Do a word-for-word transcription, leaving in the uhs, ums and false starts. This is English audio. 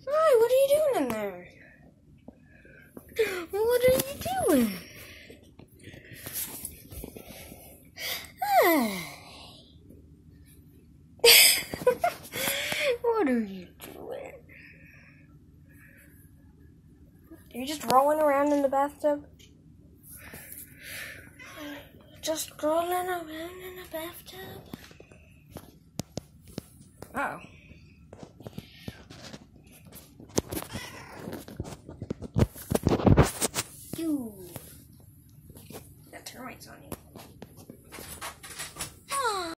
Hi, what are you doing in there? What are you doing? Hi. What are you doing? Are you just rolling around in the bathtub? Just rolling around in the bathtub? Uh oh.